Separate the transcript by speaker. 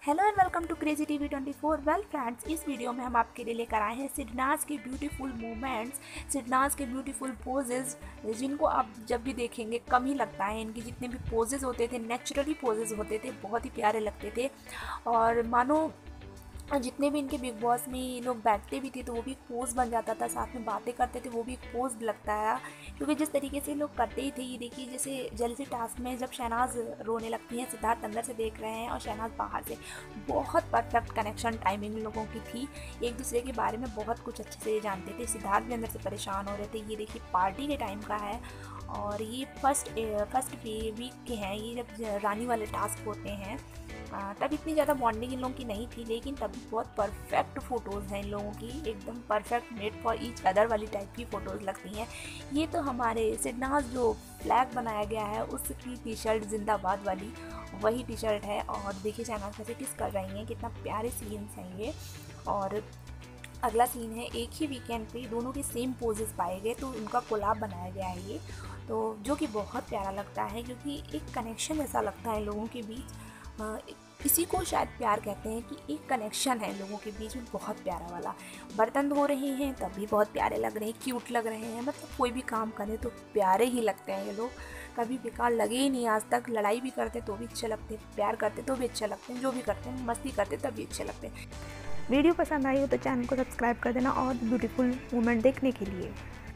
Speaker 1: Hello and welcome to crazy TV 24। Well friends, इस video में हम आपके लिए लेकर आए हैं सिडनाज के ब्यूटीफुल मोमेंट्स, सिडनाज के ब्यूटीफुल पोजेज, जिनको आप जब भी देखेंगे कम ही लगता है। इनके जितने भी पोजेज होते थे, नेचुरली पोजेज होते थे, बहुत ही प्यारे लगते थे। और मानो जितने भी इनके बिग बॉस में ये लोग बैठते भी थे तो वो भी एक पोज बन जाता था, साथ में बातें करते थे वो भी एक पोज लगता है। क्योंकि जिस तरीके से लोग करते ही थे, ये देखिए जैसे जेलसी टास्क में जब शहनाज रोने लगती हैं, सिद्धार्थ अंदर से देख रहे हैं और शहनाज बाहर से, बहुत परफेक्ट कनेक्शन टाइमिंग लोगों की थी। एक दूसरे के बारे में बहुत कुछ अच्छे से जानते थे। सिद्धार्थ भी अंदर से परेशान हो रहे थे। ये देखिए पार्टी के टाइम का है और ये फर्स्ट वीक के हैं, ये जब रानी वाले टास्क होते हैं। तब इतनी ज़्यादा बॉन्डिंग इन लोगों की नहीं थी, लेकिन तब बहुत परफेक्ट फ़ोटोज़ हैं इन लोगों की, एकदम perfect made for each other वाली टाइप की फ़ोटोज़ लगती हैं। ये तो हमारे सिडनाज जो फ्लैग बनाया गया है उसकी टी शर्ट जिंदाबाद वाली वही टी शर्ट है। और देखिए शहनाज कैसे किस कर रही हैं, कितना प्यारे सीन्स हैं ये। और अगला सीन है, एक ही वीकेंड पे दोनों के सेम पोजेस पाए गए तो उनका कोलाब बनाया गया है ये, तो जो कि बहुत प्यारा लगता है क्योंकि एक कनेक्शन ऐसा लगता है लोगों के बीच। इसी को शायद प्यार कहते हैं कि एक कनेक्शन है लोगों के बीच में, बहुत प्यारा वाला। बर्तन धो रहे हैं तब भी बहुत प्यारे लग रहे हैं, क्यूट लग रहे हैं। मतलब कोई भी काम करें तो प्यारे ही लगते हैं ये लोग, कभी बेकार लगे ही नहीं आज तक। लड़ाई भी करते तो भी अच्छे लगते हैं, प्यार करते तो भी अच्छे लगते हैं, जो भी करते हैं मस्ती करते तब भी अच्छे लगते हैं। वीडियो पसंद आई हो तो चैनल को सब्सक्राइब कर देना और ब्यूटीफुल मोमेंट देखने के लिए।